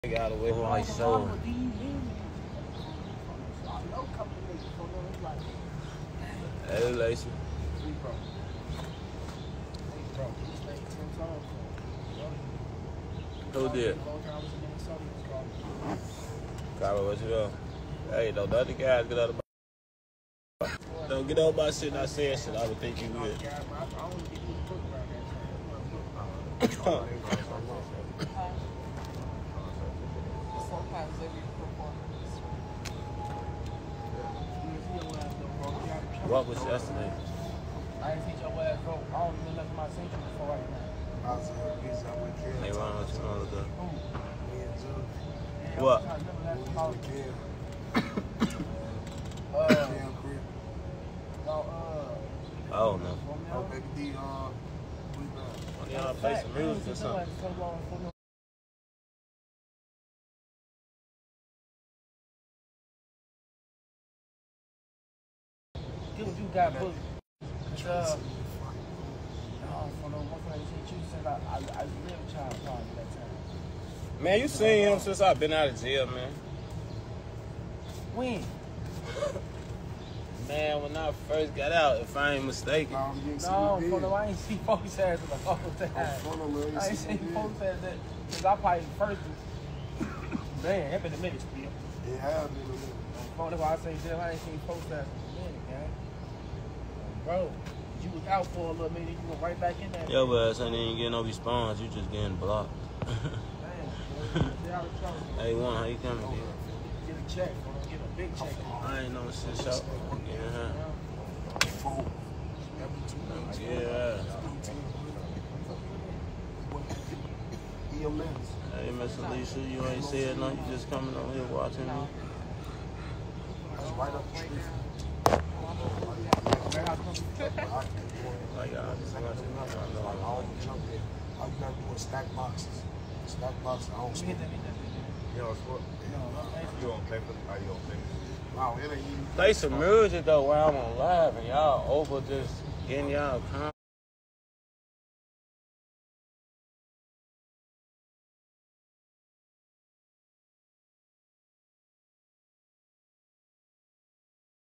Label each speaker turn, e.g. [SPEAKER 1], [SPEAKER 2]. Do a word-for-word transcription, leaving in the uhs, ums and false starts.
[SPEAKER 1] Got away from my soul. Hey, Lacey. Who did? Carlo, what you doing? Hey, don't let the guys get out of my. Don't get out my shit. I said shit. I would think you would.
[SPEAKER 2] Sometimes every performance.
[SPEAKER 1] What was yesterday?
[SPEAKER 3] I didn't see your ass go. I don't even left my century before right now.
[SPEAKER 1] They run what you want to do.
[SPEAKER 3] Yeah,
[SPEAKER 1] What?
[SPEAKER 3] uh, no, uh,
[SPEAKER 1] Oh, no.
[SPEAKER 4] Oh, baby D, uh,
[SPEAKER 1] When y'all play some music or something.
[SPEAKER 3] Get what you got, book. Uh, no, for no one thing, you said I, I, I lived child party that time.
[SPEAKER 1] Man, you seen him since I've been out of jail, man.
[SPEAKER 3] When?
[SPEAKER 1] Man, when I first got out, if I ain't mistaken.
[SPEAKER 3] No, for no, I ain't see folks ass the whole time. I ain't seen folks ass that, because I probably first, man, that been a minute, still.
[SPEAKER 4] It has been a minute.
[SPEAKER 3] That's why I say, damn, I ain't seen folks ass in a minute, gang. Bro, you was out for a little minute, you went right back in there.
[SPEAKER 1] Yo, but ass ain't even getting no response. You just getting blocked.
[SPEAKER 3] Damn, stay out of trouble.
[SPEAKER 1] Hey, one, how you coming, dude?
[SPEAKER 3] Get a check, bro. Get a big check.
[SPEAKER 1] I ain't no shit shop. Yeah. Yeah. Hey, Miss Alicia, you ain't said nothing. You just coming over here watching me.
[SPEAKER 4] Right up the street.
[SPEAKER 1] Like, y'all just watching me. I know.
[SPEAKER 4] All you gotta do is stack boxes. Stack boxes. I don't smoke.
[SPEAKER 5] You don't smoke? You don't pay for the, you don't pay?
[SPEAKER 4] No, it ain't even.
[SPEAKER 1] Play some music though while I'm on live and y'all over just getting y'all comments.